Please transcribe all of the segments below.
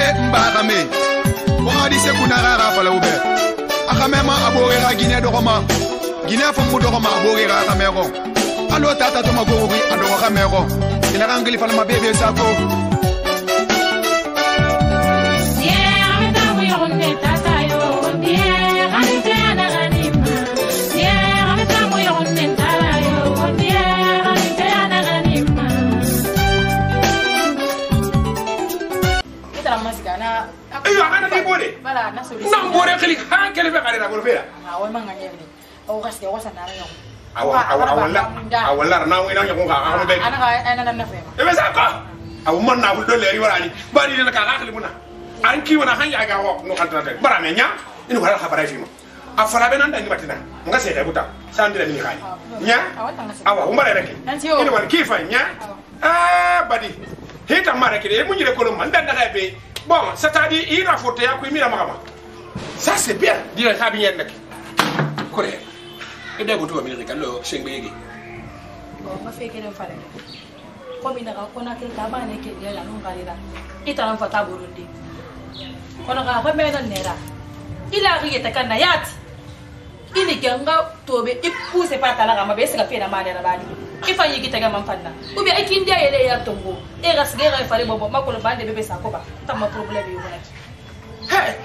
mbarame wadi se kunara fala ube akamema abogera Guinée de Roma Guinée famu de Roma abogera kamero alo tata to magori ado kamero ila rangli fala mabebe sako Ayo ana di bore. Bala na suri. Na bore kali ha kali be kare na bore fera. Awa manga nyebe. O gas de wasa na yo. Awala na wina nyako ka ka be. Ana na fe. E be sa ko. Awu man na bu do leri warani. Bari na ka ka kali muna. An ki wana han ya ga wo no kan tante. Bara me nya. Inu wala khabara fi mo. Afara be nan da ni batina. Nga se da buta. Sa ndira mi khani. Nya. Awa umare rek. Inu wan ki fa nya. Ah badi. Hita mara kire mu nyire ko lo man da na be. Bon, c'est-à-dire, il a fauté à Kwimi la Mama. Ça, c'est bien. Dire à bien. Correct. Et d'un coup, Américain, le Shengbegi. Bon, ma fille qui est en fallait. Comme il a reconnu que la banne qui est la longue carrière. Il est en fata Burundi. On a remis dans Nera. Il a ri à Kanayat. Il est ganga, Tobe, il pousse pas à la rama, mais c'est la peine à mal à la balle. Il faut y quitter ma femme. Ou bien, il y a des tombeaux. Et la guerre, il fallait bon, ma colombe de bébé Sakoba. T'as mon problème. Hey!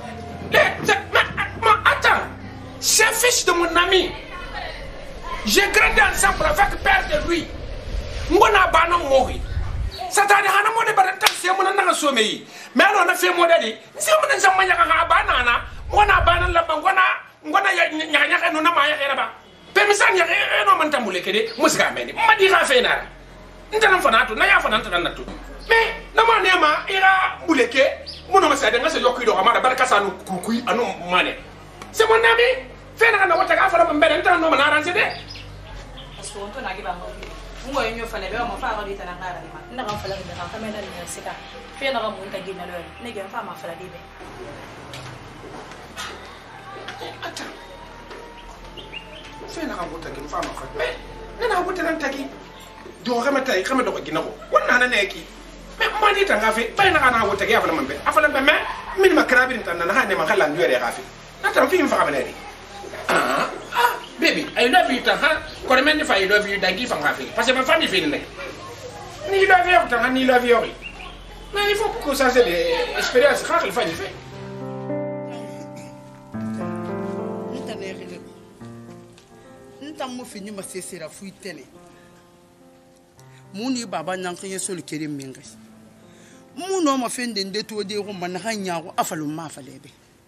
Attends! C'est fils de mon ami. J'ai grandi ensemble avec père de lui. Mona Bano Mori. C'est-à-dire, on a des c'est mon sommeil. Mais on a fait modèle. Si on a un banana, on a banana la bangona, on a un nama. Permisan ya no man tambule kede musga meni ma di ga fena ndana fanatu na ya fananta dan natu me na ma nema ira buleke muno ma sada ngase yokki do amara barka sanu kukui anu mane c'est mon ami fena na wata ga fara mbere ndana no na ranse de parce on to na gi ba mo ngoy nyo fale be mo fa ga di tan ngara ma ndanga fala ga ka kamena ni sika fena ga mo ta gi na lo ne ga fa ma fala di be fena ka bota kin fama fa me nana bota nan taki do xama tay xama do ko ginako wonna na neki me mani tanga fe bayna kana bota gi afala mambe afala be me min makrabi tan na ha ne ma khala ndure gafi nata fi fa xama ne baby I love you ta ha ko men fa I love you dangi fa gafi parce que ma famille fi ne ni love you ta ni love you mais il faut que ça c'est des expériences khakhl fa ni fe mo fini ma sesera fu tele muni baba nan kan yeso le kere minga mu no ma fende ndeto de ko man hanya ko afalu ma falebe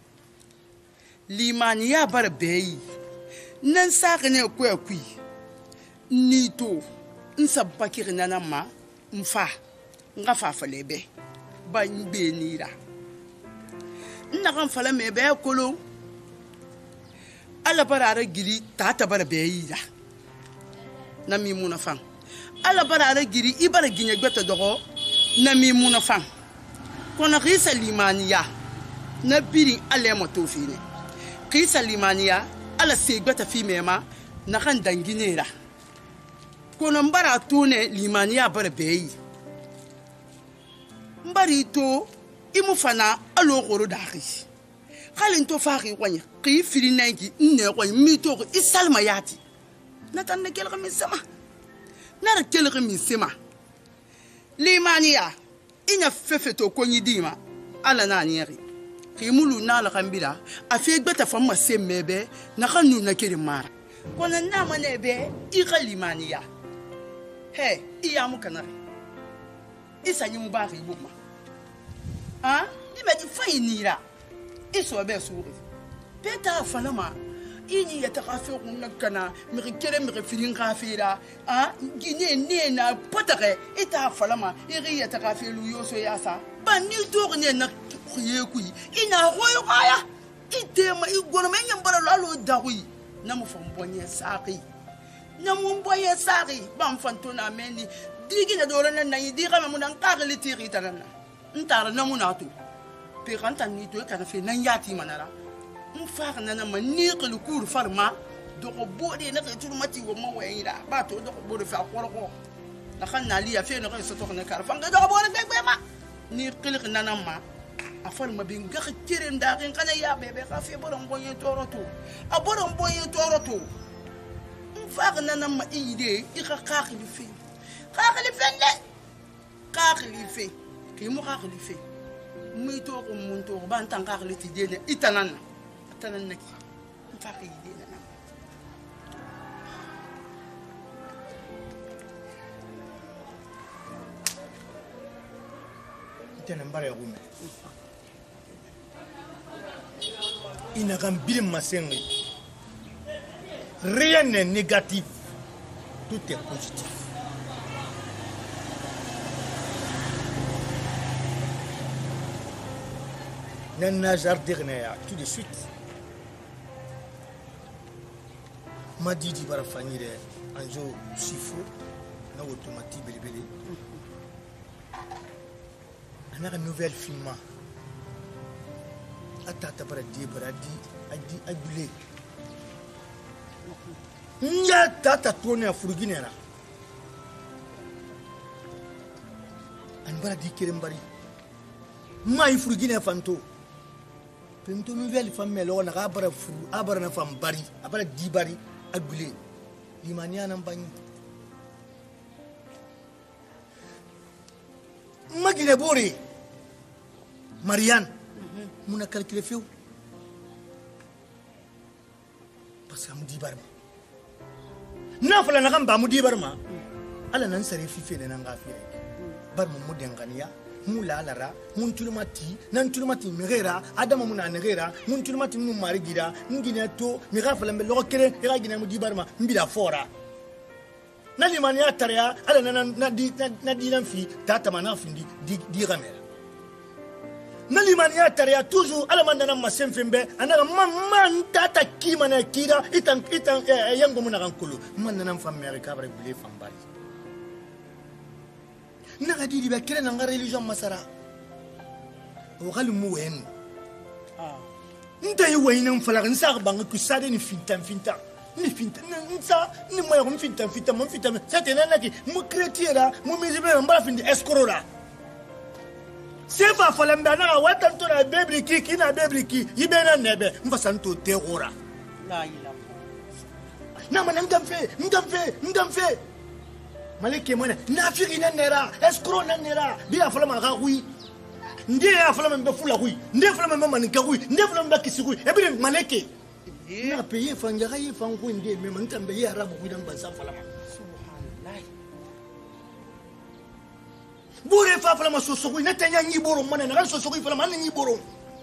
limani ya bar beyi nan saka ne ko akui ni to nsabba kirina na ma mfa nga fa falebe ba nbe nira nna kan fala me be kolo ala barara giri tata bara beyiya na mi muna fan ala barara giri ibara ginya gbeta dogo na mi muna fan kona risa limaniya na biri ale mo tofine risa limaniya ala se gbeta fi mema na kan danginera kona mbara tone limaniya bara beyi mbari to imu fana alo goro dari Khalin to fari wanya ki fili nangi ne ko mi to isalma yati natan na kelga min sama nara kelga min sama limaniya inya fefe to ko nyidima ala na nyeri ki mulu na la kambira afi gbeta fama semmebe na kanu na kiri mara kona na manebe i khalimaniya he iya mu kanare isa nyi mubari buma di me di fayinira iso be suri peta falama ini ya takafe kunna kana mi kere mi firin kafira gine ne na potare ita falama iri ya takafe lu yoso yasa ba ni to ne na kuye kuyi ina hoyo kaya itema igona menya mbara lalo dawi na mu fombonye saki na mu mboye saki ba mfanto na meni digi na dole na yi diga mu nan kagli tiri tanana ntara na mu na to pe kanta ni to kana fe nan yati manara mfaka nana manikul kur farma do ko bode na ke turu mati wo mo wayira ba to do ko bode fa korko na kan na liya fe no ko soto na kar fanga do ko bode be ma ni kilik nana ma afal mabin ga kirin da kin kana ya bebe ka fe boron bonye toroto a boron bonye toroto fa na nan ma ide ika ka khalife le ka khalife ki mu ka khalife mi to ko mun to ban tan ka khalife de itanan naki fa ki ide na Tenembare rume. Inagambile masengi. Rien n'est négatif. Tout est positif. Nana jardinea tout de suite. M'a dit bara fanire anjo sifo na automatique belebele. On a une nouvelle film. Attends, adi agulé. Nya tata tourner à Furginera. On va dire qu'elle mbari. Mai Furginera fanto. Pento nouvelle femme là on a abara na femme bari, abara di bari agulé. Limania nambani. Magine bori Marianne muna calculer feu parce que amudi barma na fala na kamba amudi barma ala nan sare fife ne nan gafiya barma muden ganiya mula alara mun tulmati nan tulmati megera adama muna negera mun tulmati mun marigira ngine to mi gafala mbe lo kere ira gina amudi barma mbida fora na limani ya tarya ala na di nan fi tata mana findi di gamera na limani ya tarya toujours ala mandana masem fembe anaka man tata kimana kira itan yango muna kankulu man nan fam america bare bule fam bari na di be kele na religion masara o gal mu wen nda yi wayna fala nsa banga ku sade ni finta ni finta nsa ni moya ko finta satena naki mu kretiera mu mizibe mbara findi escrola sefa falamba na watanto na bebriki kina bebriki yibena nebe mfasanto terora la ila na mananga ngamfe maleke mona na firi na nera escro na nera bila falama ga hui ndiye ya falama mbe fula hui ndiye falama mama nika hui ndiye falama mbe kisi hui ebile maleke na paye fangara yi fangu ndiye me mantambe ya arabu hui dan bansa falama subhanallah bure fa falama sosogui na tanya nyi boro mana na sosogui falama na nyi boro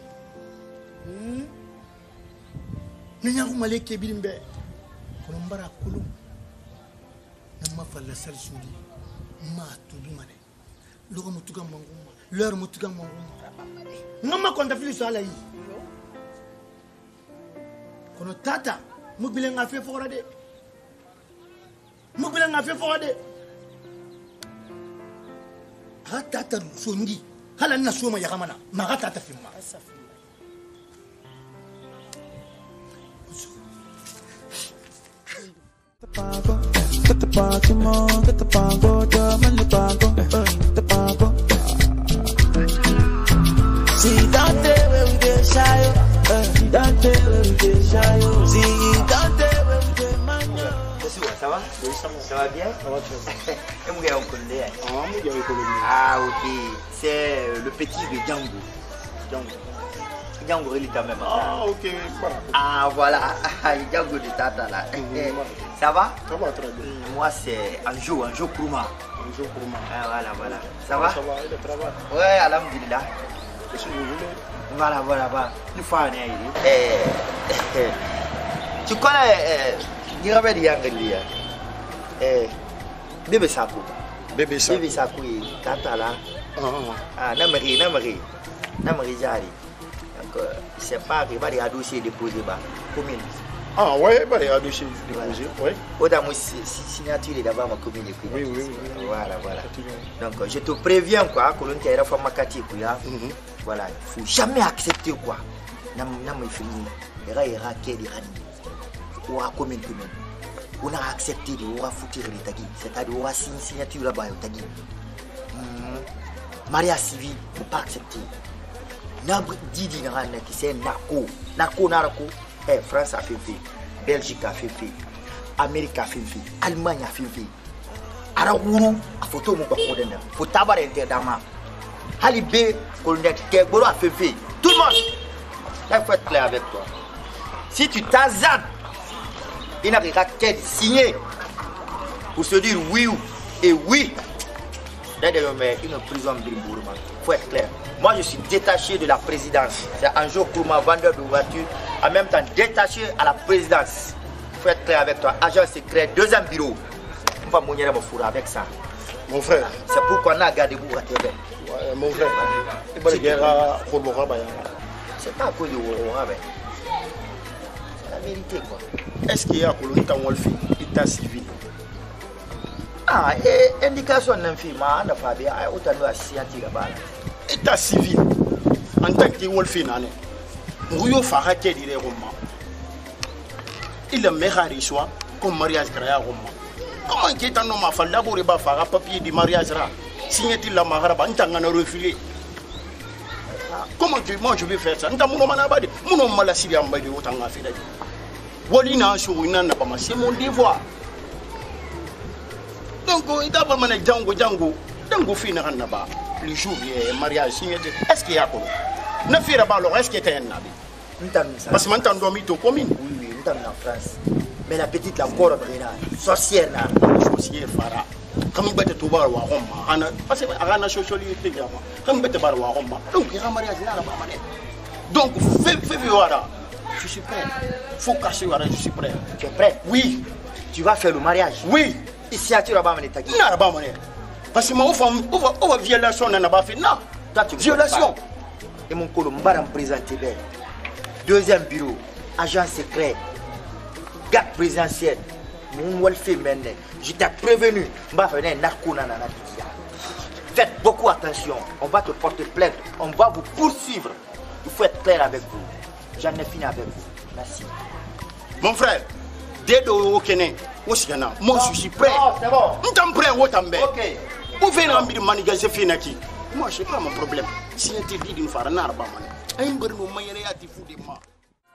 nanya ko maleke bilimbe ko mbara kulu na mafalla sal sudi ma to bi mane logo mutuga manguma leur mutuga manguma ngama konta fili sala yi kono tata mubile nga fe fora de tata songi hala na soma ya kamana ma tata filma Get the party on, get the pango, drum and the pango, the pango. See down there where we get shy, down there where we get shy. See down there where we get mania. Ça va? Oui, ça va bien? Ça va très bien. Ah, ok. C'est le petit de Django. Django, il est quand même. Ah, ok. Ah, voilà. Django de Tata là. Ça va? Ça va très bien. Moi, c'est Anjo Kourma. Anjo Kourma. Ah, voilà. Ça va? Ça va, il travaille. Ouais, alhamdulillah. Qu'est-ce que vous voulez? Voilà. Une fois, on est arrivé. Tu connais. Il rappelle Yangali. Bébé Sakou. Bébé Sakou et Tata là. Ah, Namari Jari. Donc, c'est pas arrivé à dossier déposé bas. Commune. Ah, ouais, bah, il y a dossier déposé. Ouais. Au-delà, moi, signature est d'abord ma commune. Oui. Voilà. Donc, je te préviens, quoi, que l'on t'a réformé à Kati, voilà, il ne faut jamais accepter, quoi. Il y a des ou à commune. On a accepté de foutre les tagis, c'est-à-dire on a signature là-bas au tagis. Mariage civil, on ne peut pas accepter. Nabre Didi Narana qui c'est narco. Narco. France a fait. Belgique a fait. Amérique a fait. Allemagne a fait. Araourou a photo mon coordonnateur. Faut tabar interdama. Halibé, colonel Keboro a fait. Tout le monde. Il faut être clair avec toi. Si tu t'azades, il n'a qu'à signer pour se dire oui et oui. D'ailleurs, une prison de Bourma. Il faut être clair. Moi, je suis détaché de la présidence. C'est un jour pour moi, vendeur de voitures, en même temps détaché à la présidence. Il faut être clair avec toi. Agent secret, 2e bureau. On va mouiller mon four avec ça. Mon frère. C'est pourquoi on a gardé vous à TV. Mon frère. C'est pas à cause de vous. C'est la vérité, quoi. Est-ce qu'il y a pour l'état civil? Ah, et indication d'un film, on a fait autant de scientifiques là-bas. État civil, en tant que Wolfine, Rouyo Farake dit Roma. Il est meilleur choix comme mariage créé à Roma. Comment est-ce que nous avons fait d'abord faire papier de mariage là? Signer-t-il la Maharaba, on t'a refusé. Comment moi je vais faire ça? On t'a monobabadi, monomalassi en bas de autant à faire. Walina sur une année, c'est mon devoir. Donc, il y a Django finira là-bas. Le jour du mariage signé. Est-ce qu'il y a quoi? Ne fera pas alors, est-ce qu'il y a un nabi? Parce que maintenant, on doit commune. Oui, nous sommes en France. Mais la petite, la corps sorcière, sorcière, Farah. Comme il bête tout bas, Roma. Parce que Arana socialité, comme bête bar Roma. Donc, il y a un mariage là-bas. Donc, fais voir. Je suis prêt. Faut casser, je suis prêt. Tu es prêt? Oui. Tu vas faire le mariage? Oui. Ici, tu vas pas me taguer. Non, parce que moi, on va violation, on n'a pas fait. Non, violation. Et mon colombar en présenté. 2e bureau, agent secret, garde présidentiel. Mon welfare maintenant. Je t'ai prévenu. Faites beaucoup attention. On va te porter plainte. On va vous poursuivre. Il faut être clair avec vous. J'en ai fini avec vous. Merci. Mon frère, dès au Kenya, moi je suis prêt. C'est bon. Nous sommes prêts au També. Ok. Vous venez de manigaser Finaki. Moi, je n'ai pas mon problème. Si on te dit d'une fois, on n'a pas de un bon moment, il y a des fous de moi.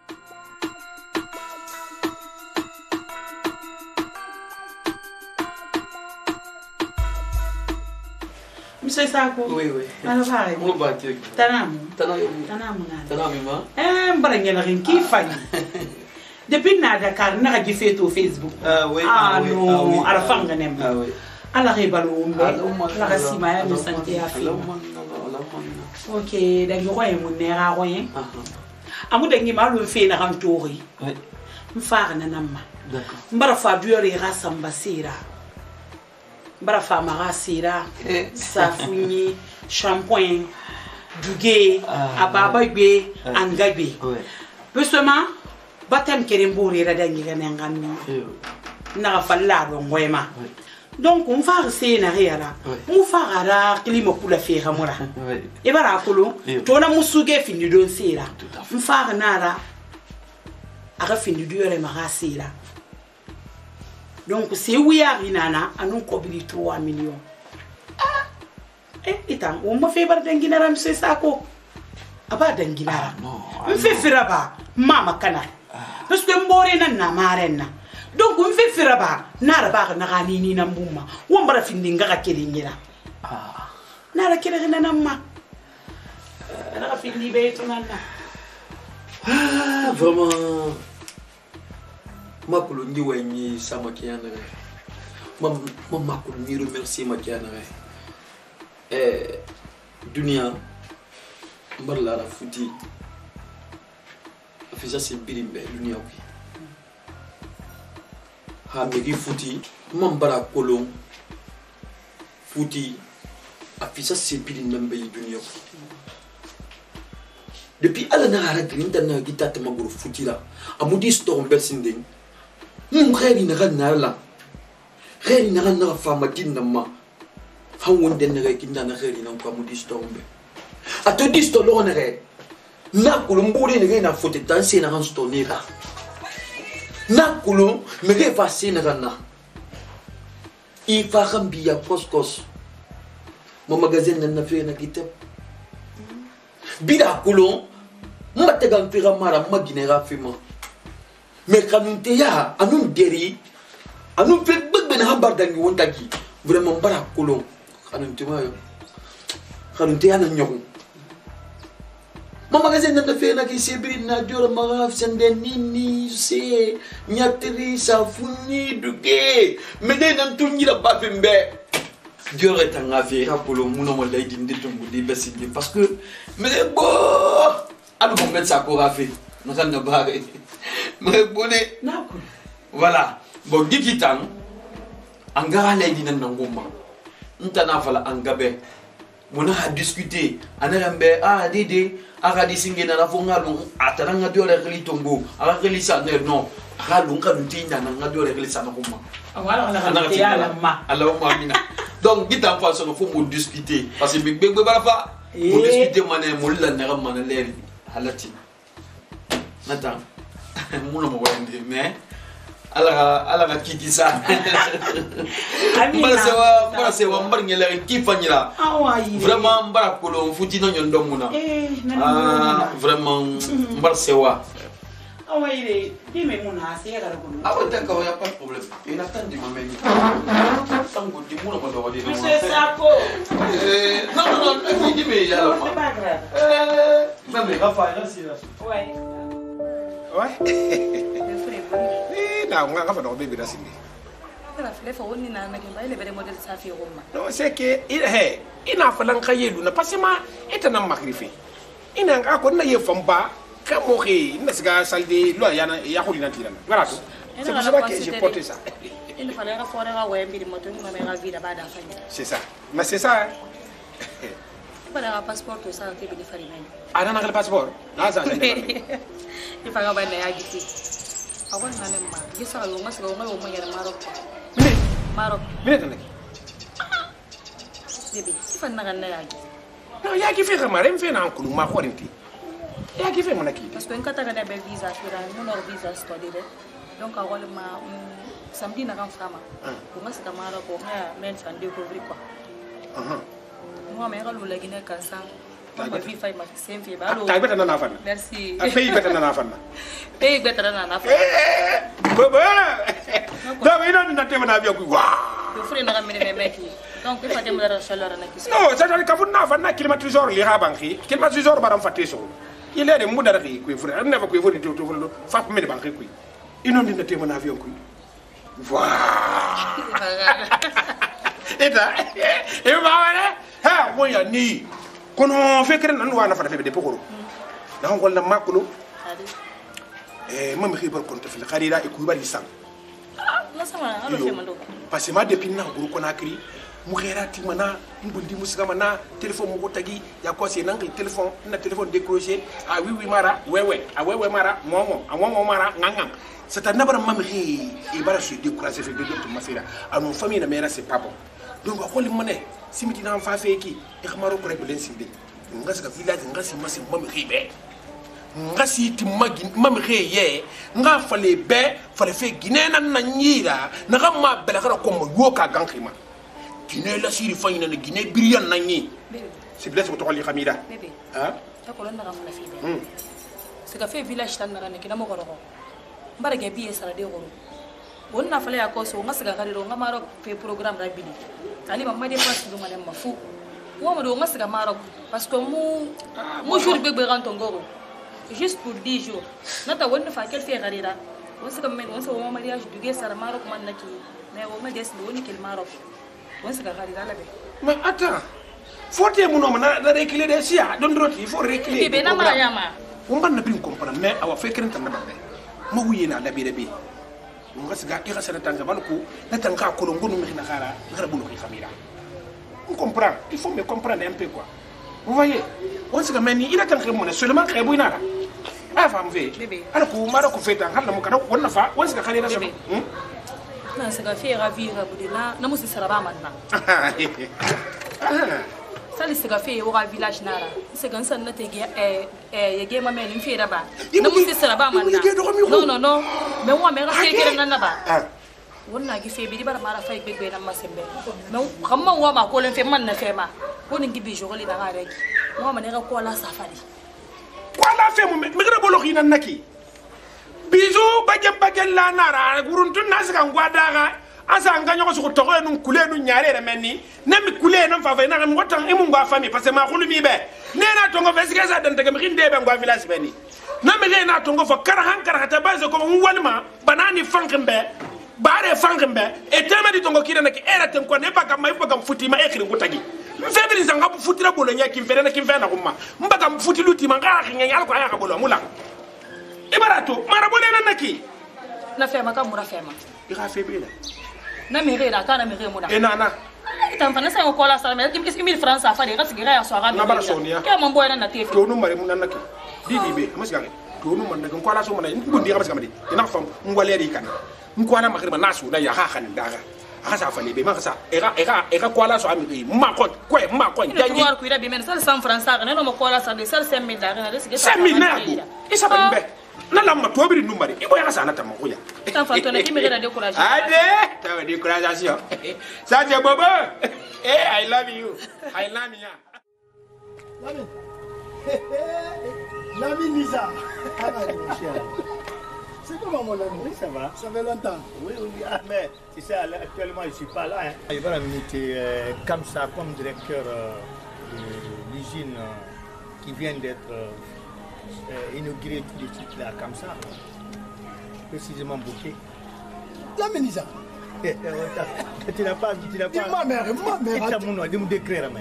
Monsieur Sako. Oui. Alors, pareil. On va te Tanam. Qui faille. Depuis Dakar, on a fait au Facebook. Ah oui. Non, à la fin de l'année. Ah oui. À la rébalon, la racima, nous santé à faire. Ok, d'accord, mon nez à rien. À mon dernier mal, on fait un rentouri. On fait un anama. D'accord. Mbarafa durer rassambasira. Mbarafa marasira. Safouni, shampoing, dugué, ababaïbe, angabe. Pesement. Batem kerembori la dernière n'engami. N'a pas là ngoema. Donc on va rester na réala. On va ara climat pour la faire moi. Et bara kolo, tona musuge fini don sera. On va nara ara fini durer marasira. Donc c'est oui à rinana anon kobili 3 millions. Itam on me fait bar denginara monsieur Sako. Aba denginara. On fait firaba mama kana. Parce que mbore na marena. Donc on fait firaba na ba na ganini na mbuma. Wo mbara findi ngaka kelingira. Na la kelina na ma. Na findi be to na. Vraiment ma kolongi wenyi sama kiana. Ma kolongi remercier ma kiana. Dunia mbala la futi. Fisa c'est birimbe dunia wi ha megi futi mambara kolon futi afisa c'est birimbe dunia wi depuis ala na ara grinta na gitata maguru futi la amudi storm bersinding kheri na ganna la kheri na ganna fama dinna ma hawon den na kinda na kheri na ko amudi storm be ato disto lo na re na kulum buri ne na fote tan se na ransto ne ba na kulum me ge va se na na I fa khambia koskos mo magazine na fe na kitab bida kolon mate gan fira mara maginera fima mais kanunte ya anun deri anun fe begbe na bardangi wontaki vraiment bara kolon kanunte mayo kanunte ya na nyoko mama gazen na fe na ki sebri na diora maga sende nini se nyatri safuni duge mede nan tunira bafembe diora tanga fe rapolo muno mo lay dindi tumbu di besindi parce que mais bon adu mo met sa ko rafi na kan na bare mais boné voilà bon dikitan angara lay dinan ngomba ntana fala angabe mona ha discuter anarambe dede aga disinge na fonga lu ataranga diora khali tombo aga khali sa non aga lu ka ntinda na diora khali sa na kuma wala na ya la ma Allahumma amina donc ditan fa so faut mo discuter parce que big bala fa mo discuter mané mo la na mana leri halati nata mo no mo wende mais ala kiki sa bara sewa mbar ngela ki fanyira vraiment mbara kolo futi no nyondo muna vraiment mbar sewa awaire dime muna asiera ko awata ka ya pas problème ina tandi mameni tango di muna ko do wadi no c'est ça ko non dime ya la mame rafa là c'est là ouais na nga fa do bebe da sindi la fle fa woni na na kemba ile bere model safi roma no c'est que ina fa lan khayelu na parce que ma etana makrifi ina nga ko na ye famba ka mo re ina siga salde lo ya ko dina tirana voilà tout c'est pour ça que j'ai porté ça il fallait rafforer la wembi de moto ma mère vida bada fanya c'est ça mais c'est ça para la passeport to ça ke bi fari men ana na passeport na ça il fallait ba na ya giti awon na ne ma gisa yo ma siga o ma yara Marok mine tan debi fa na ganna ya gi no ya ki fe xamare mfe na ko ma xorinti ya ki fe mo nakiti parce que en kata ga be visa fira no visa study de donc awon ma samedi na kan fama ko ma siga Marok ko ha men fan découvrir quoi moi mais ralo la Guinée kan sang ma fi fay ma sem fi ba lo tay beta na fanna merci a fay beta na fanna pay beta na fa baba da ina na tema na biya ku wa yo frère na gamene meki donc il faut dem la chaleur na kisi non ça ka funna fanna climatiseur li ha banki climatiseur baram fatte so il est de mudara ki ku frère na fa ku fodi to fa me de banki ku ino ni na tema na biya ku wa eta e ba wala ha mo ya ni kono fekere nan wana fa de pokoro na ngol na makulu mami khibar konto fil kharira e ku bari sang la sama alo fe mando parce que ma depuis na guru kona kri mu khairati mana mbundi musika mana téléphone mu ko tagi ya ko se nang téléphone na téléphone décroché oui mara wewe mara momo mara ngangang c'est un nabara mami khi e bara se décourager fait de d'autres mafira à mon famille na mera c'est pas bon donc ko li mané simiti na fa feki e xamaro ko rek len sinde ngasga village ngasi masi mami khi be ngasi ti magi mami khi ye nga fale be fale fe ginena na nyira na gamma bela kara ko mo yoka gankhima Guinée la siri fayna na Guinée biriyan na nyi c'est blesse ko to li khamida bébé hein ta ko lonna gamla fi be c'est ka fe village tan na kina mo ko ro mbara ge biye sara de ko wonna fale ya ko so ngasiga gariro ngamaro fe programme rabidi ali mamma de passe do madame mafu wo mo do ngasiga marok parce que mu jour bebe ranto ngoro juste pour 10 jours nata wonna fa quel fait garira on se comme on se au mariage du gay sara marok man naki mais wo ma des do ni quel marok on se garira la be mais attends faut te mu no na récler des sia don roti il faut récler bébé na mara yama on va na bin comprendre mais awa fe kren tan na be ma wuye na la be be ngasiga ira sana tanga balko na tanga ko ngonu mi na khara ngara bulu ki khamira on comprend il faut me comprendre un peu quoi vous voyez on se comme ni ira tanga mo seulement khay bu inara a fam ve ala ko mara ko fetan halla mo kana wonna fa on se ka khalira so na se ka fe ravira budila na musi saraba manna sali se ka fe wa village nara se kan san na te ge ye ge ma men fi raba na musi saraba manna non mais moi mais rafe ge nan ba wonna gi fe bi bara mara fay begbe na masembe mais xam ma wa ma ko len fe man na fe ma ko ni gi bi jogoli na ga rek Moi, je vais quoi là, ça fait. Quoi la fait, mais je vais vous naki. Bisous, bagel la nara, Guruntu Nasaka Guadara, Asa Ganyo sur Torre, nous couler, nous nyare, meni, nem couler, non faveur, n'a pas et mon famille, parce que ma roule mi bé. Nena tongo vesgasa dans te rinde ben village beni. Namena tongo for Karahan Karatabaz comme un walma, banani fankembe, bare fankembe, et tellement de tongo kirana qui era tempo ne pas comme ma foutima écrit Wutagi. Mfebili zanga foutra bolonya qui fait na Roma. Mbaka mfuti luti mangara kinyanya kwa ya kabolo mula. Ibarato, marabole na naki. Na fema ka mura fema. Ira febila. Na mire la kana mire muda. Enana. Tamfana sa ko la sala mais kim 1000 francs ça fait rasigira ya soara. Na bara sonia. Ke mambo na na tefi. To no mare mun naki. Bibi be, masgare. To no man daga ko la so mana ngundi ga masgamadi. Ina fam ngwale ri kana. Ngwana makhirba nasu na ya ha khanin daga. Asa fali be makasa era ko la so amiri ma ko jangi ko ira be men sal 100 francs ça ne no ko la sa de sal 5000 daga de sigé 5000 na go isa ba be na lamma to biri numari ibo ya sana ta makuya tan fa to ne ki me de courage ade ta de courage ça c'est bobo I love you L'ami Lisa. C'est comment mon ami? Oui, ça va. Ça fait longtemps. Oui, mais tu sais, actuellement, je ne suis pas là. Hein. Il va m'inviter comme ça, comme directeur de l'usine qui vient d'être inaugurée tout de suite là, comme ça. Précisément bouquet. La Ménisa. Tu n'as pas. Ma mère. Tu m'as décrit la même.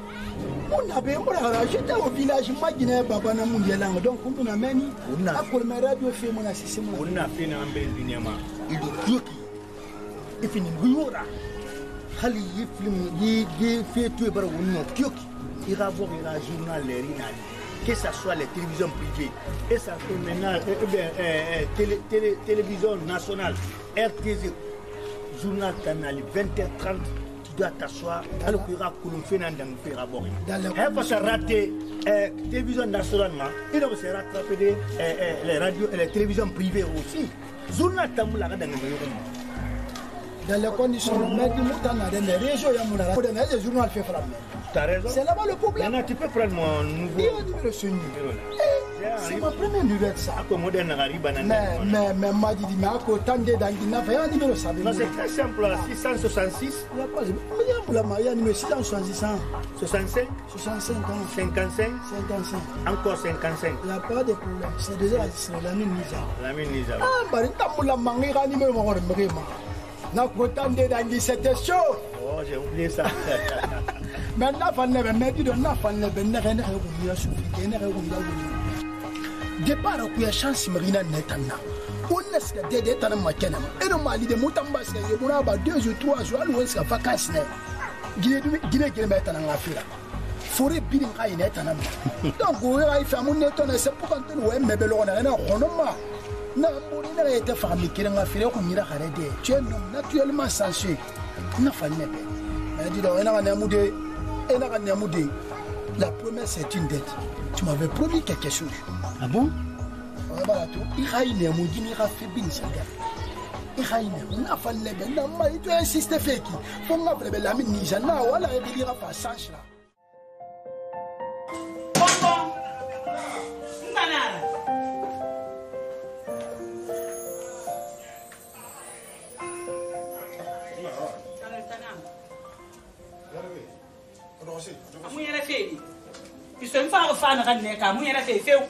J'étais au village, moi je n'ai pas de langue, donc on a mené à la radio fait mon assistant. On a fait un bel dinement. Il est dur. Il finit Goura. Hali il fait tout et par il va voir un journal, que ce soit les télévisions privées, et ça fait maintenant télévision nationale, RTZ, journal canal 20h30. Tu dois t'asseoir, alors qu'il y aura qu'on fait un rapport. Il faut se rater télévision nationalement, il faut se rattraper les radios et les télévisions privées aussi. Journal Tamoula dans les conditions de les régions, les journaux fait frapper. T'as raison. C'est là-bas le problème. Maintenant, tu peux prendre mon nouveau. Ce numéro là. C'est ma première nouvelle ça. Mais m'a dit, mais à côté de un numéro ça. C'est très simple. 666. Il n'y a pas de numéro 666. 65. 65. 55. Encore 55. Il n'y a pas de problème. C'est déjà la mine Nisa. Ah, bah, il y a un numéro. C'était chaud. Oh, j'ai oublié ça. Maintenant, départ il y a chance marina netana on est que des tana makena et non mali de mutamba c'est il y a 2 ou 3 jours où est-ce que vacances Guinée mettre en affaire forêt bien kai netana donc on va faire mon netana c'est pour quand on ouais mais belo on a honoma na on a été famille qui en affaire ko mira kharede tu es naturellement censé na fa nebe mais dis donc on a namudé la première c'est une dette. Tu m'avais promis quelque chose. Ah bon? Voilà tout. Il y a une émotion, il y a fait bien ça. Il y a une émotion, on a fait le bien. Non, mais tu insistes fait qui? Faut qu'on appelle la mine Nija. Non, voilà, il y a pas ça là. Bonbon. Banana. Mu yɛrɛ fɛ yen bisɔn fa ko fa na ka nɛ kan mu yɛrɛ fɛ yen fewu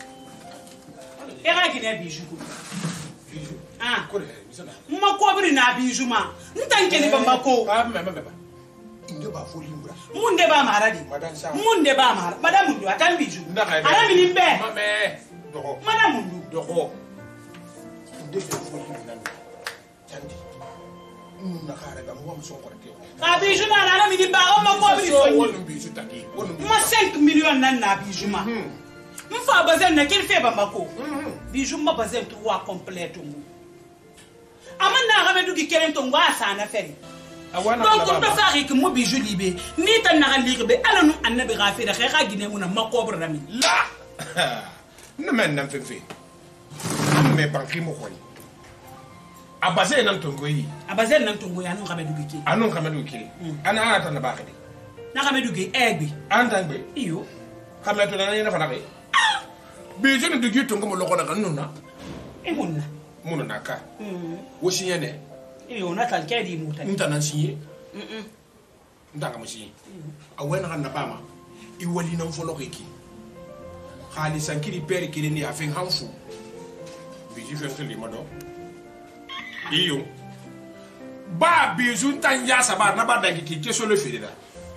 e ka ginɛ bijou ah ma ko biri na bijou ma n tan kɛnɛ ba ma ko inde ba foli mura mun de ba mara di mun de ba mara madame mundu atan bijou ala mini bɛ madame mundu dogo inde ba foli mura tandi na khare ba mo so ko rek a bijou na ala mini ba o ma ko biri so ma 5 millions nan na bijou ma mfa bazen na kin fe ba mako bijou ma bazen 3 complète mu amana ga be dugi kelen to ngwa sana feri donc on doit faire que mo bijou libé ni tan na libe ala nu annabi gafira khay gine mu na mako bra rami la na men nam fe me banki mo ko abazen nan tongo yi anu ga be dugi ki ana ata na ba khadi na ga be dugi egbi anta gbe iyo kamera to na fana ke bisu ni dugi to ngomo lokona kan nuna munna ka wo sinya ne ona tal ke di muta ntana siye ndanga musi awena kan na bama I wali nan folo ki khali sankiri pere ki ni afen hanfu biji fen tele mado iyo ba bizu tanja sabar na ba dangi ki solo firida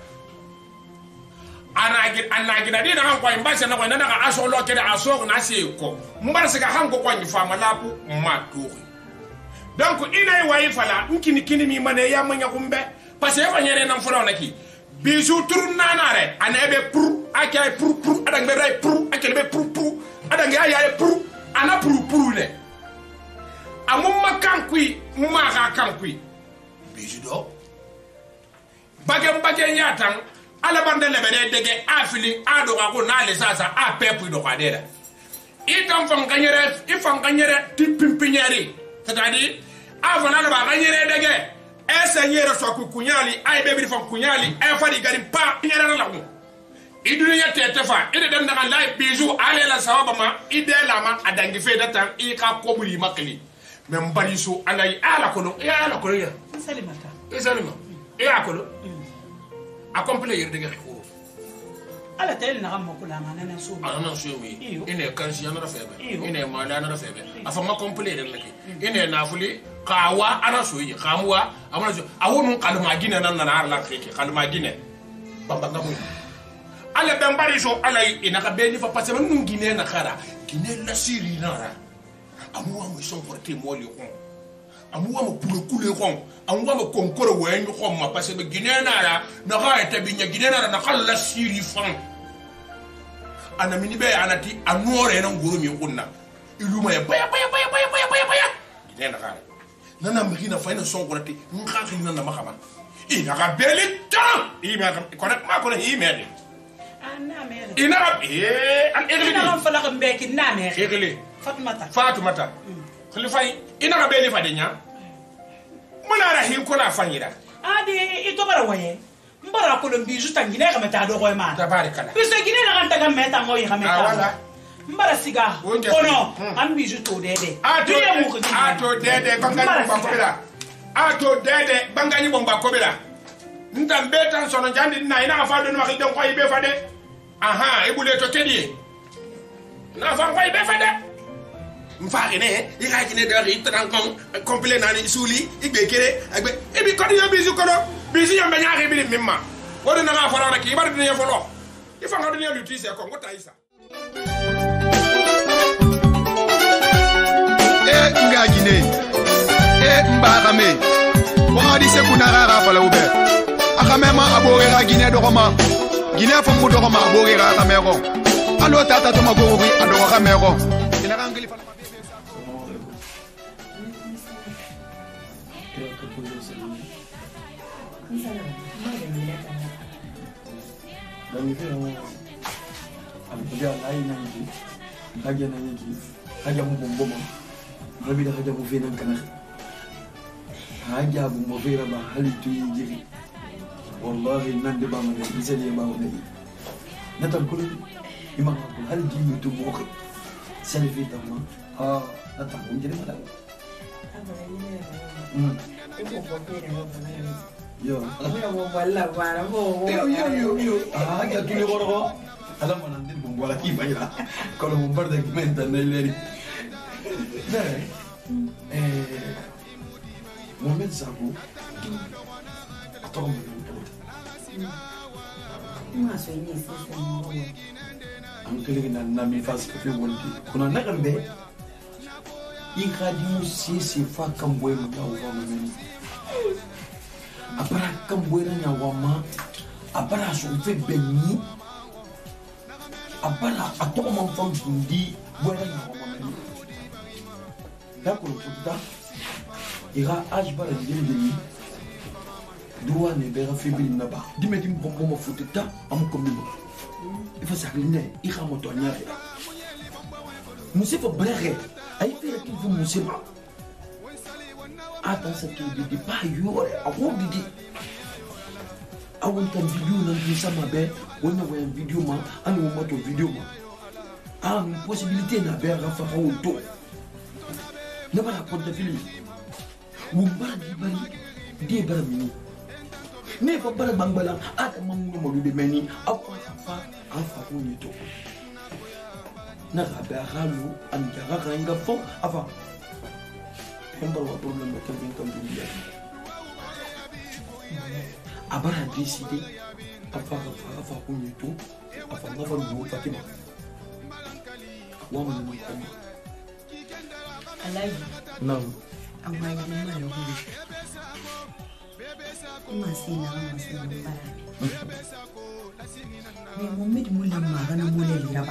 anagi na dina han kwa mbase na kwa na ka aso lo kede aso na se ko mbarse ka han ko kwa ni fama lapu ma turi donc ina yi wayi fala nkini kini mi mane ya manya kumbe parce que fa nyere nan folo na ki bisu tur nanare anebe pour akay pour adang be ray pour akay be pour adang ya ya pour ana pour le amumma kankui mumma ka kankui bisu do bagam nyatan ala bande le bere dege afili ado ko na le sasa a pepu do kadera itam fam kanyere ifam kanyere tipimpinyari c'est-à-dire avant la ba kanyere dege Seigneur soit kunyali ay be bi fam kunyali ay fadi garim pa nyara la ko idunya tete fa ide dem daga lay bijou ale la sawaba ma ide la ma adangi fe datan I ka ko buri makli même baliso alay ala ko no ya ala ko ya salimata salima ya ko a complet yer de ko ala tel na gamma kula ngana na so ana so mi ine kan si ana rafebe ine mala ana rafebe afa ma complet de laki ine na fuli kawa ana so yi kamwa amana so awu mun kalma gine nan na arla keke kalma gine bamba ngamu ala bambari so ala ina ka beni fa parce mun gine na khara gine la siri na ra amu wa mo so porter mo li ko amu wa mo pour couler ko amu wa mo konkoro we nyu ko ma parce que gine na ra na ga eta binya gine na ra na kala siri fan ana mini be anati anore na ngoro mi kunna iluma ya baya gine na ra nana mrina fa ina son gorati nka khina na makama ina ga beli ta ina ko ma ko ni mede ana mede ina an egli ina fa la mbeki na mede egli Fatumata khilifai ina ga beli fa de nya muna rahim ko na fanyira ade ito bara waye mbara ko lombi justa ngine ga meta do ko ma tabarikala biso ngine na kan ta ga meta ngoyi ga meta wala mbara siga kono an bi justo dede ato dede bangani bomba ko bila ato dede bangani bomba ko bila ndam betan sono jandi na ina fa do no khil don ko ibe fa de aha ibule to tedi na fa ko ibe fa de mfaare ne ira kine de ri tan kon complet na ni suli igbe kere agbe ebi ko yo bizu ko do bizu yo be nyaare bi mimma wodo na nga fa la ki bar dina folo ifa nga dina lutise ko ngota isa nga gine mbagame wadi se kunara fala ube akamema abogera gine dokoma gine famu dokoma abogera kamero alo tata to magori ado kamero ina rangili fala Rabida haja mu fenan kana haja bu mo fera ba halitu yiri wallahi nan de ba man isali ba wala na tan kul imam ko hal ji mi to mo ko selfi tamma na tan ko jere mala yo mo wala bara mo yo haja tu le boro ala man din bo wala ki bayra ko mo barda ki men tan leri Mohamed Zago atau angkele na nami fas ke wondi kuna nagambe ikadi musisi fa kamboy mu yawo ma meni abara kamboy na yawo ma abara so fe benni abara atoko man fam bundi boy na yawo ma meni d'accord tout ça ira ajbara dindini duwa ne bera fibili na ba dimeti mbombo mo futita am komimo ifa sakline ira moto nyare musifa brere ay fere ki fu musiba ata sa ki di pa yore a ko di awon tan video nan di sama be wonna wayan video ma an wo moto video ma am possibilité na be ga fa hawo to na bala konta fili wu bara di bari de bara mini me fa bara bangbala ata mamu mo de meni akwa fa afa ko ni to na ga ba halu an ga ga nga fo afa kembar wa problem ba kembin kam duniya abara décidé afa ko ni to afa na fa no fatima wa mo ni ko Alaji. Naam. Amma yi ma da gudu. Kuma sai na bara. Me mun mid mulan magana mulan laba.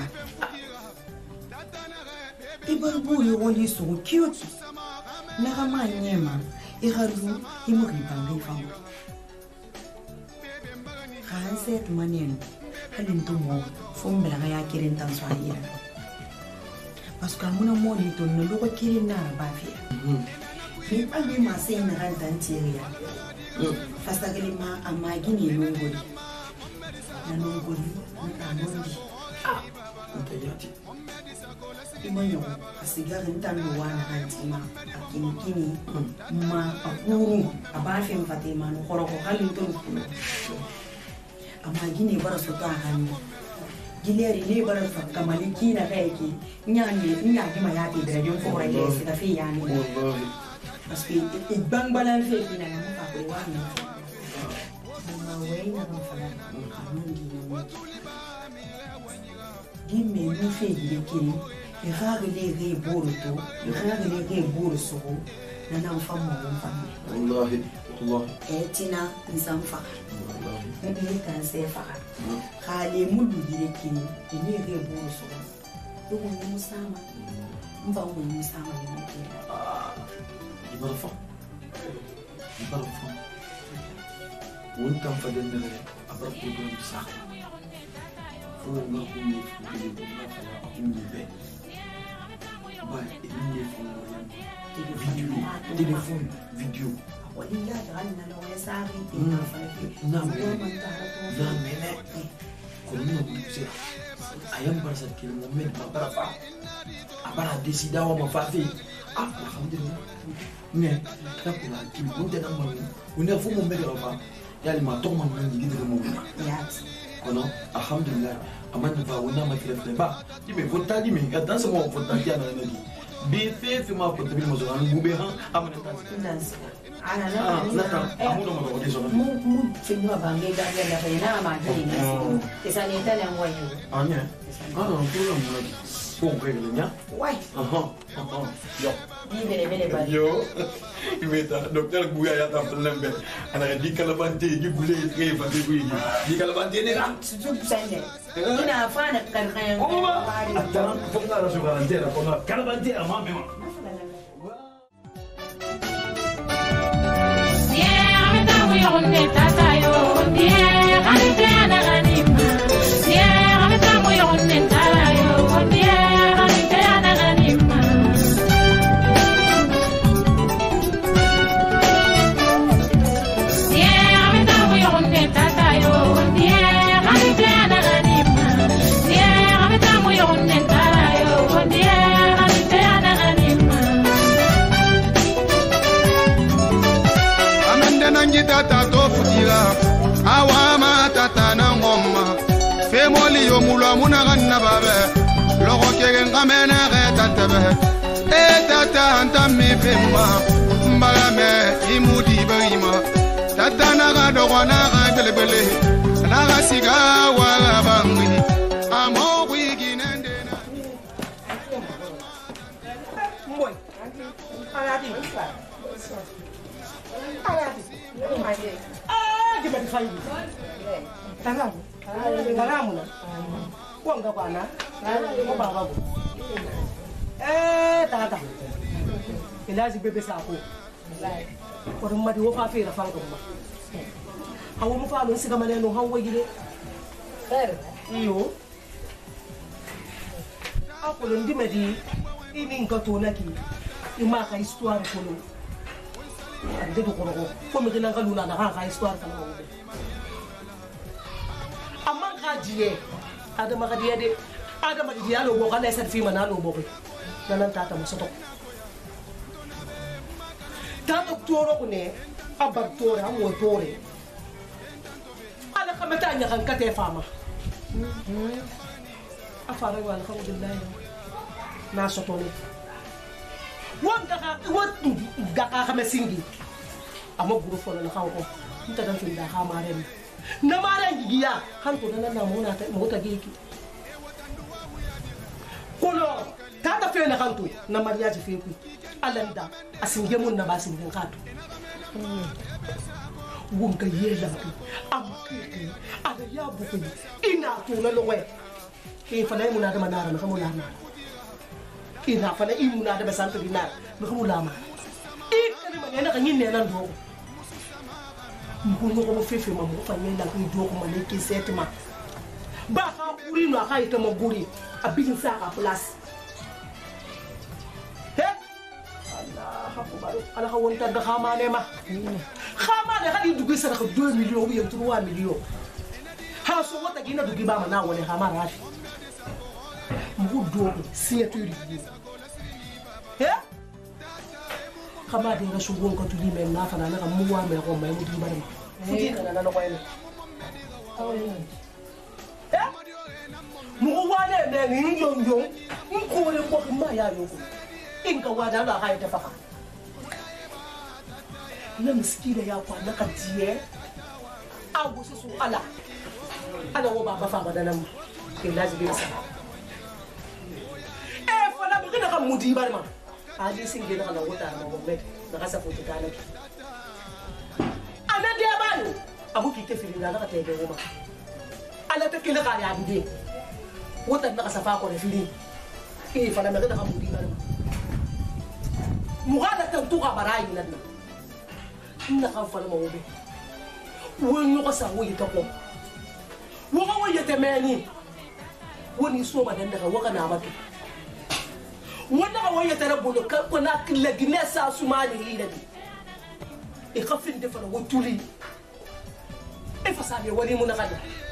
Ibar buri wali so cute. Na kama nyema. Iharu imuri bangai famu. Kan set manen. Halin to mo fon bela ya kirin tan swahili. Parce que mon amour est ton nom qui est na bafia. Mais pas de ma scène rantantiria. Parce que les ma amagini nongoli. Na nongoli, na mondi. Ah, ntayati. Imanyo, asigar ntano wana rantima. Akini ma akuru abafi mfatima no koroko halinton kuno. Amagini bara sota hani. Gileri ne bara kamali kina kaiki nyaki mayati drajon fo rage sida fi yani wallahi parce que ibang balan fe kina na muka ko wani ma wayna ko fala amundi no gimme ni fe gile kiri e ragle re boroto e ragle re boroso na na mfamo mfamo wallahi wallahi etina nisamfa ni kan sefa khale mudu gile kini ni re boroso dogo ni musama mva ngo ni musama ni mutira ibarfa wontam faden ne abra program sa fo nga ko ni fili na fala ni be ba ni fo téléphone vidéo wali ya janna lo yasari tina fa na mene ko ni no se ayam bar sa kil moment ma bara fa abara décida wa ma fa fi alhamdulillah ne ta ko la ki mo te na mo ni fo mo mbega fa yali ma to man ni gidere mo ya kono alhamdulillah amani fa wona ma fere ba di me vota di me dans mo vota ti ana na di be fe ma ko tabi mo zo an bube han amana dance ana na ta amuno mo ko deso mu finwa bange ga ya fa na ma gini na esa ni ta na ngwayo anya no mo ko ngwe nya wai yo di bele ba yo imeta docteur buya ya ta lembe ana di kalabante di bule ke fa di kalabante ne ra su sende ina fana karkan atan fonga ra su kalabante ko na kalabante ama me tata to futira awama tata na ngomma fe moli yo mulo muna ganna babe logo kege ngamena ge tata be e tata anta mi femma mbagame imudi barima tata na ga dogo na ga belebele na ga siga wa bangi amo wiginende na mboy alati gimana khayi taramu taramu na wanga bana ko baba go tata ilazi bebe sako ko dum madi wo fa fira fango ma hawo mu fa non siga maneno hawo gide iyo ako ndi medi ini ngato naki imaka histoire ko no ande do ko ko mi dina ngaluna na ha histoire kana mo diye adama kadiya de adama diya lo bo kana san fi mana lo bo nan tata masoto tata toro ne abar tore amo tore ala kamata nya kan kate fama afara wa alhamdulillah na soto ne wanda ka kama singi amma guru fona na kawo nta dan tunda ha maren na maren gigiya kan to nan na mota giki kono tata fe na kanto na mariage fe ku alanda asinge mun na basin katu wonka yela ku amkeke ada ya buku ina to na lowe ke fa nay munada manara na kamula na ina fa na imuna da basanto dinar na kamula ma ikani manena kan yin ne nan do mkungo ko fefe ma mo fa nyela ku do ko mane ke setma ba ka kuri no aka ita mo guri abin sa ka plus he Allah akbar ala ka wonta da khama ne ma khama ne ka dugu sa ka 2 million ou bien 3 million ha so wata gina dugi ba ma na wone khama rafi mu do signature he khama de ga shugon ko tudi men na fana na mu wa me ko mai mu di bare futi kana na ko ele mu wale ne ni yong ko le ko ma ya yo ko inga wada la ha ita faka na miskina ya kwa na kadiye awu su ala wo baba fa badana mu ke laji be sa fa na bi kana kan mudi barma ali singe na la wota ma mo bet na kasa foto kana ki ana de balo abu ki te fili na ka te de woma ala te kila ka ya bide wota na kasa fa ko de fili fa na me kana kan mudi barma mugada tan tu ka barai nan na kan fa mo be won ko sa wo yita ko wo yete meni woni so ma dan daga waka na batu wanda ka wayata rabbulo ko na killa gine sa su mani hilati e khafin de fa wo tuli e fa sabe wali mun kada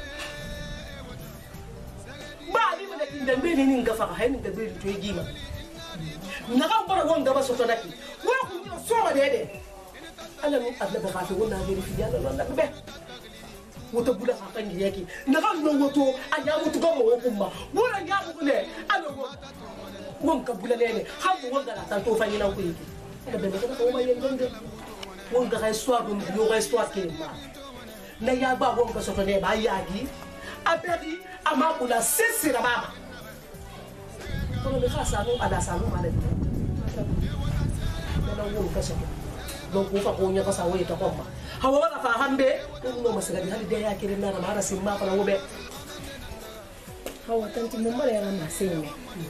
ba ni mun da kindan be ni ngafa ka hayni da be to yima na kan bara won gaba so to daki wa ku ni so ma de ala mu adla ba fa wona be fi yalla non nak be woto bula ka kan yaki na kan no woto anya mutu ga mo kumma wala ya mu ne ala won ka bula lele ha mu won da ta to fa ni na ku yiki da be ka ko ma yen gonde won ga histoire dum yo ga histoire ke ma na ya ba won ka so to ne ba yagi aperi ama kula sesira baba kono be khasa no ala sanu ala ni na won ka so donc ko fa ko nya ka sa wo to ko ma hawa wala fa hambe no masagadi hadi de yakire na mara simma fala wobe hawa tanti mo mare na maseme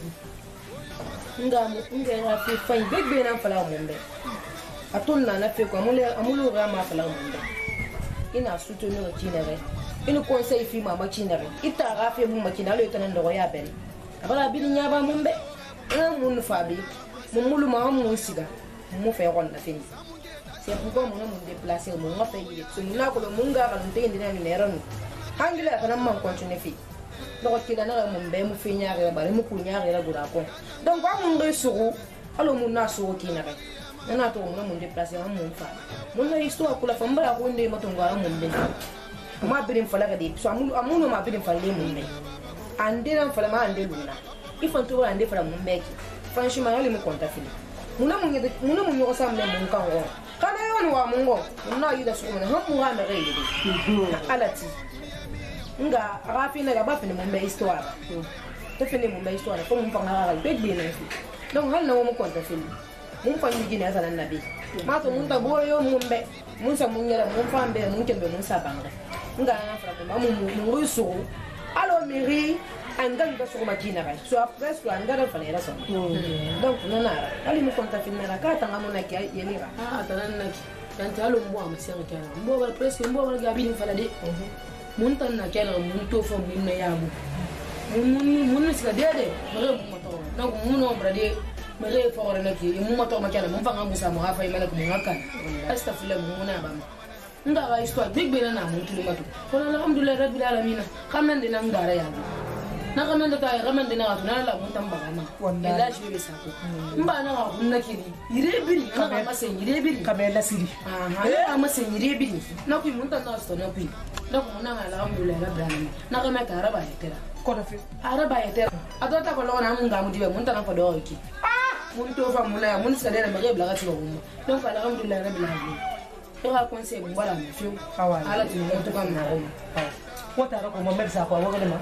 nga na fi fay bebe na fala mombe atonna na fi ko amulu ga ma fala mombe ina soutenir Tinere ina conseil fi mama Tinere ita ga fi mu makina lo tanan do ya ben abala bi nya ba mombe na mun fabi mumulu ma mun siga mu fe gon na fini c'est pourquoi mon mon déplacer mon va payer ce nous là que le monde a renté ndina ni neron hangila kana man continuer fi do ko kila na mon be mu fi nyaare ba mu ku nyaare la gura ko donc ba mon ngai suru alo mun na suru Tinere na to mon déplacer mon fa mon na histoire kula famba ko ndé matongo ara mon be ma birin fala ga di so amunu ma birin fala mon be andira fala ma ande luna ifanto ande fala mon be franchement yali mu konta fini muna mun yo samle mun kan wo kana yoni wa mungo na yida su mun hamu ga mere yidi alati nga rafi na ba fini mun be histoire to fini mun be histoire ko mun fanga ga be be na fi donc hal na mo konta fini mun fa ni gina sanan nabi ma to mun ta boyo mun be mun sa mun yara mun fa be mun kembe mun sa banga nga na fra ba mun rusu alo miri andan da su kuma Tinere so après so andara fa ne raso donc nana ali mu konta finna ka tanga mun na ki yelira tanan naki dan talo mbo am sen ka mbo ba presque mbo ba ga bin fala de mun tan na kala mun to fo mun na yabu mun sika dede mare mun to na ko mun no brade mare fo wala naki mun to ma kala mun fa ngamu sa mo ha fa imala ko mun hakan astaghfirullah mun na ba Ndara histoire big bena na mun tuli matu. Kono alhamdulillah rabbil alamin. Kamen dina ndara ya. Na kamen da ta kamen dina ga na la mun tamba ma. Wallahi la shi be sako. Mba na ga kunna kiri. Irebiri na ga masa irebiri. Kabela siri. Aha. Masa irebiri. Na ku mun tanna sto na pi. Na ku na alhamdulillah rabbil alamin. Na ga mata araba yetera. Kono fi. Araba yetera. Adota ko lona mun ga mu dibe mun tanna ko do ki. Mun to fa mun la mun sadera ma ga bla ga ti ko mun. Donc alhamdulillah rabbil alamin. Ira conseil mbala mi fiu hawa ala ti mo to kam na ko wata ro ko mo mer sa ko wo gele ma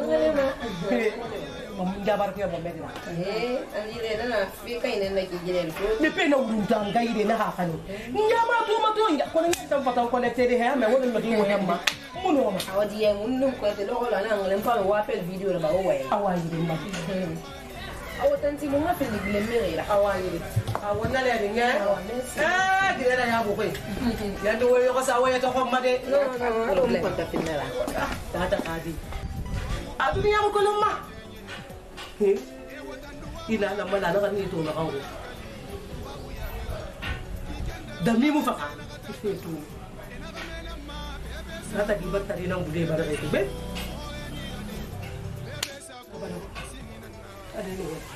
mo jabar ko mo mer na ani re na fi kai ne na ki jere me pe na uru tan ga ire na ha kanu njama to ma to nja ko ni tan pata ko le tere he me wo no di mo yamma muno ma awadi ye mun num ko te lo ko la na ngalen pa wa pel video la ba o wa awa ire ma awotanti mo ma fe ni bile mere la awani awona le ni nga dire na ya bo ko ya do wo ko sa wo ya to ko ma de no ko ta finala ta kadi adunya ko lo ma ila la mala na kan ni to na ko dami mo fa ka to sa ta di batta ri na bude bara ko be I don't know.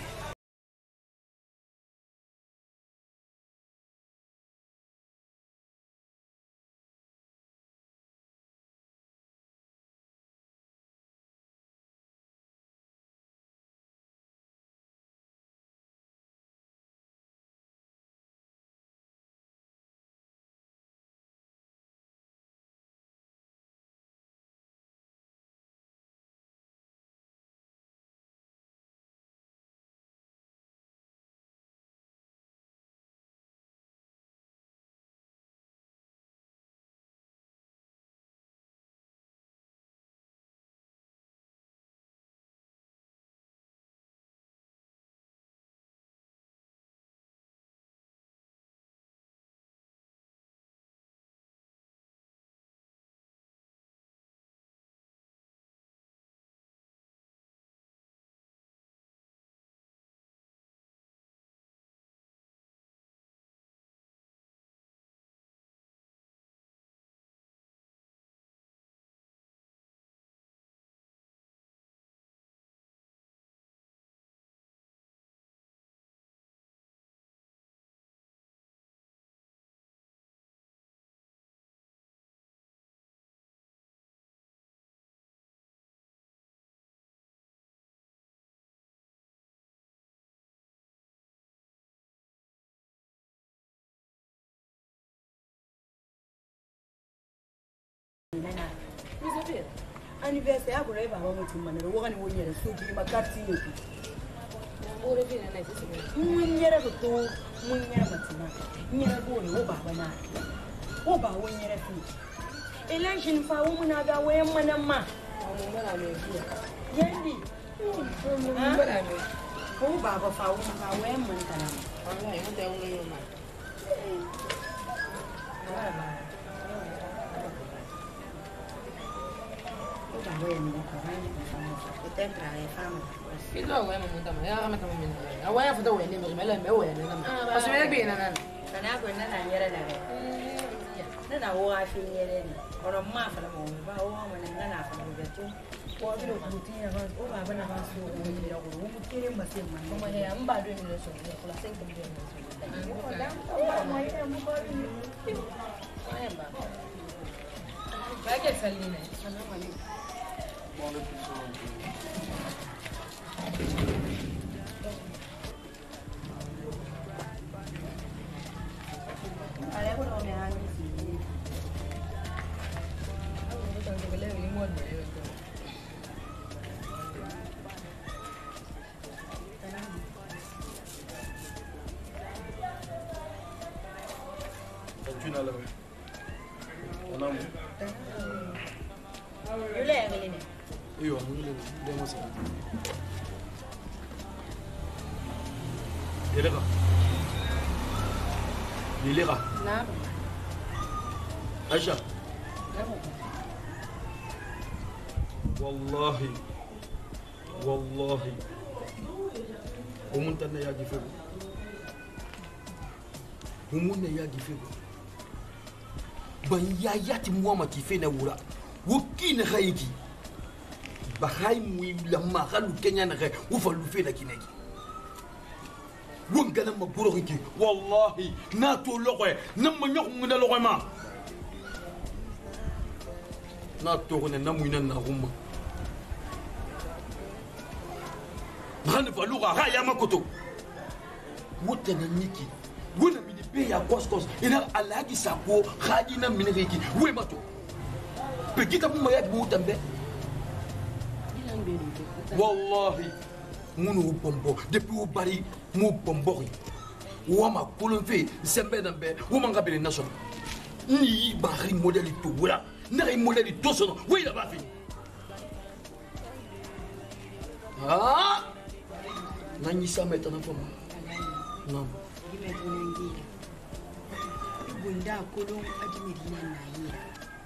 Anniversaire ya kura baba mutum mana da wani wani da so ki makarti ne ku ore bi na sai mun yara ko to mun yara matima nyara bo ne wo baba na wo ba won yara fi election fa wo muna ga wayan manan ma mun bara ne yandi mun bara ne ko baba fa wo ga wayan man kana wallahi mun da wani ma Itu awal memang tamu, ya kami tamu minta. Awal yang foto ini, macam mana awal ini? Pasal ni bina nan. Karena aku nak nyara dah. Nana awal film nyara ni. Orang mak kalau mau, bawa mana nana kalau begitu. Kau tu bukti yang kan, oh apa nama su, bukti aku, bukti ni masih mana. Mana yang baru ni so, kalau saya kemudian. Bagai salina. Ada aku nak main ni sih. Aku tak boleh beli mod ni. Tuna lah. Anam. Yule yang ni. Iyo, yule dia masa. Yelega. Yelega. Nah. Aisha. Wallahi. Wallahi. Umuntu na yagifego. Umuntu yagifego. ban ya yati muama ki fe na wura wuki na khayiki ba khay muy lamma khalu kenya na khay wu fa lu fe na kineki won gana ma buro ki wallahi na to loxe na ma ñok mu na loxe ma na to ne na muy na rumma Rane valuga haya makoto. Wote na niki. Wona mini pe ya koskos. Ina alagi sako khadi na miniki. We mato. Pekita buma ya bu tambe. Wallahi. Munu bombo depuis au bari mu bombo. Wama kolon fe sembe nambe. Wama ngabele national. Ni bari modeli to wala. Na modeli to sono. We la ba fi. Ah! Nanyi sama itu apa? Nam. Di Medina ngira. Bunda kolong adi Medina ngira.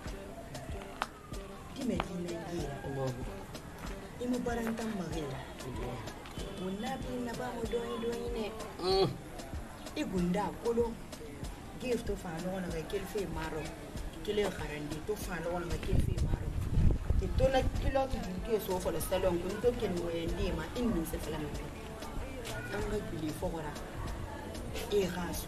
Di Medina ngira. Allah. Imu barang tambagela. Bunda pina ba mo doi ne. Bunda kolong gift to fano na kel fe maro. Kile kharandi to fano na kel fe maro. Ito na kilo to ke so for the salon kun to ken wendi ma in min se fala me. Anga bili fogora e rasu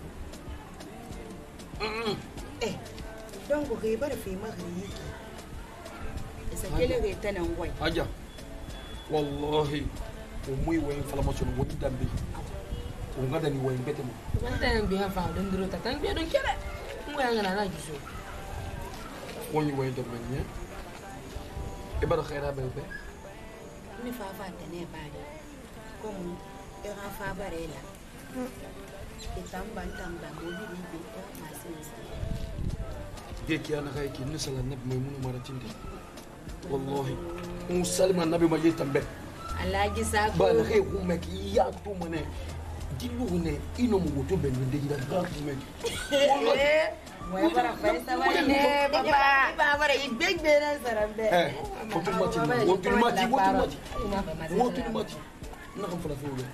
donc ke ba fe ma ri esa kele ke tanan wai aja wallahi o muy way inflammation wodi dambe o ngada ni way betemo tan bi ha fa don duro ta tan bi don kele mo ya ngana na juso woni way do men e ba do khaira bebe mi fa tane ba de comme era fa barela tamba mobili beta masensa deki ana kay ki ni sala nabi maymun maratinde wallahi on salima nabi ma yetambe alaji sako ba la kay ko mek ya to mane dilu ne ino mo to ben de gira ga ko mek moya para festa ne papa ba bara ibeg bena sarambe wotul mati na kam fala fuwe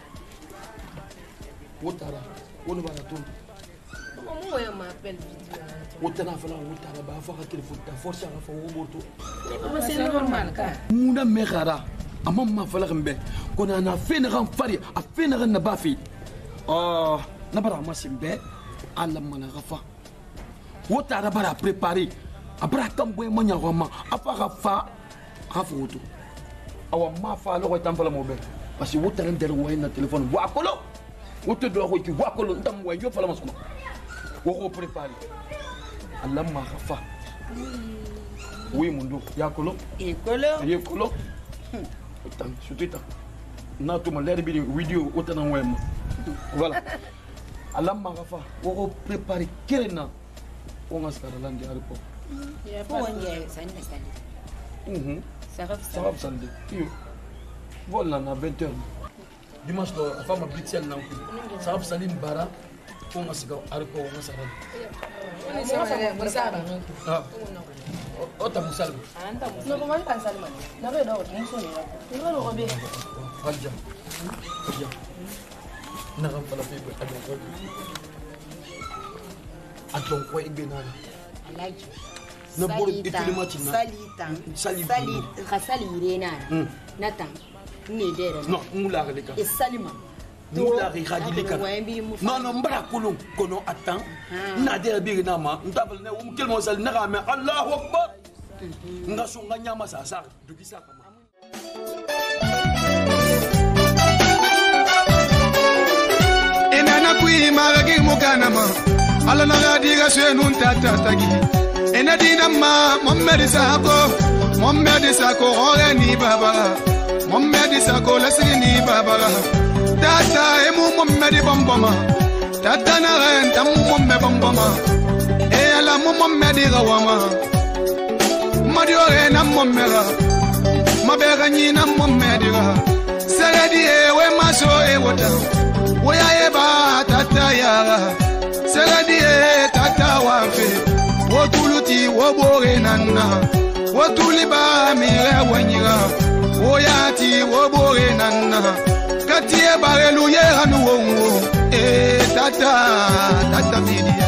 wotara wonu bana ton mo ya ma appel video wotana fala wotara ba fa telefon ta force ala fa woboto c'est normal ka muna mekhara amma ma fala gambe kona na fena gam fari a fena gan nabafi na bara masimbe alla mana gafa wotara bara préparer abra kambo manya goma afa gafa gafoto awa ma fa lo tan fala mo be parce que wotara ndere way na téléphone wa kolo wote do ko ki wa kolo ndam way yo fala masuma wo ko préparer alla ma gafa oui mundo ya kolo e kolo tan sutita na to ma leer bi video wotana way ma voilà alla ma gafa wo ko préparer kerena on a ce landi arpo fo wonje sande saraf sande yo voilà na 20h dimanche do fama blitzel na ko saraf salim bara on a ce arpo on a saraf ota musal anta no ko man kan salma na be do ni so ni no ko be alja ja na ram pala fe be adon ko ibe na alaji na bor itilimati na sali rena natan ni dere no mula ga deka e salima mula ga khadi leka no mbara kulum kono atan na dere bi na ma ntabal ne um kelmo sal na ga me Allahu akbar nga sunga nyama sasa dugisa kama enana kui maragi mukanama ala na diga senun tata tagi ena dinamma Mohamed Sako ore ni baba Mohamed Sako lasri ni baba tata emu Mohamed bomboma tata na ren tam Mohamed bomboma e ala Mohamed rawama madiore na Mohamed mabega ni na Mohamed ra seredi we maso e wota woya e ba tata yara seredi tata wafe wotuluti wobore nanna wotuliba mire wanyira woyati wobore nanna katie barelu yeranu wongo tata bidi